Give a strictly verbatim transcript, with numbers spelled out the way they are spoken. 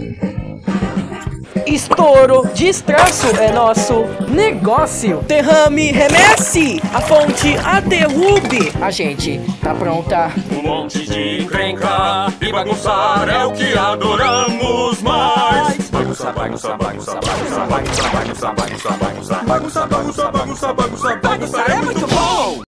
Estouro, destraço é nosso negócio. Derrame, remesse, a fonte, a derrube. A gente tá pronta. Um monte de encrenca e bagunçar é o que adoramos mais. Bagunça, bagunça, bagunça, bagunça, bagunça, bagunça, bagunça, bagunça, bagunça, bagunça, bagunça, bagunça, bagunça é muito bom.